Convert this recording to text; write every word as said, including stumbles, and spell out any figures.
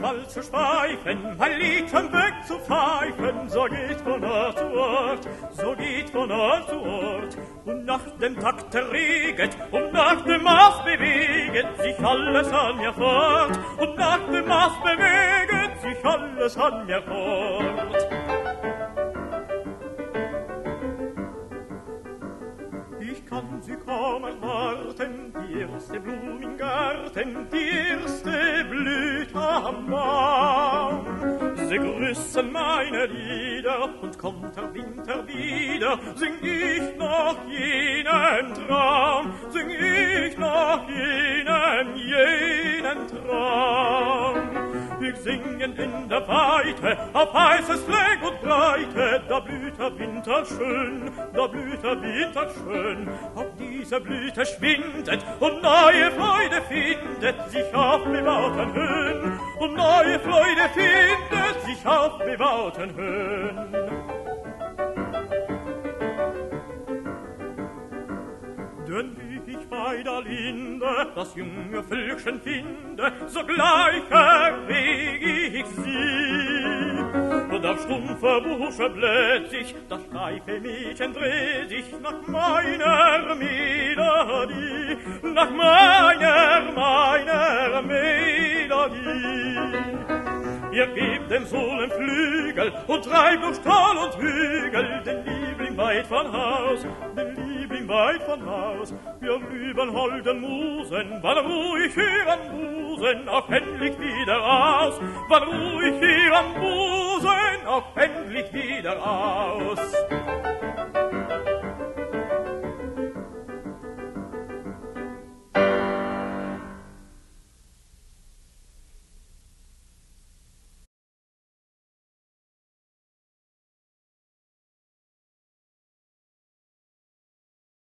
Ball zu schweifen, mein Lied vom Weg zu pfeifen, so geht von Ort zu Ort, so geht von Ort zu Ort. Und nach dem Takt erreget, und nach dem Maß beweget sich alles an mir fort, und nach dem Maß beweget sich alles an mir fort. Ich kann sie kaum erwarten, die erste Blume im Garten, die erste Blüte am Baum. Sie grüßen meine Lieder, und kommt der Winter wieder, sing ich noch jenen Traum, sing ich noch jenen, jenen Traum. Ich singen in der Weite, auf heißes Fleck und Breite, da blüht der Winter schön, da blüht der Winter schön. Ob diese Blüte schwindet und neue Freude findet sich auf bebauten Höhen, und neue Freude findet sich auf bebauten Höhen. Denn wie ich bei der Linde das junge Völkchen finde, sogleich erreg ich sie. Und auf stumpfer Busche bläht sich, das steife Mädchen dreht sich nach meiner Melodie, nach meiner, meiner Melodie. Ihr gebt dem Sohlen Flügel und treibt durch Tal und Hügel den Liebling weit von Haus, den Liebling weit von Haus. Wir lieben holden Musen, wann ruhig ihren Busen auch endlich wieder aus, wann ruhig ihren Busen auch endlich wieder aus.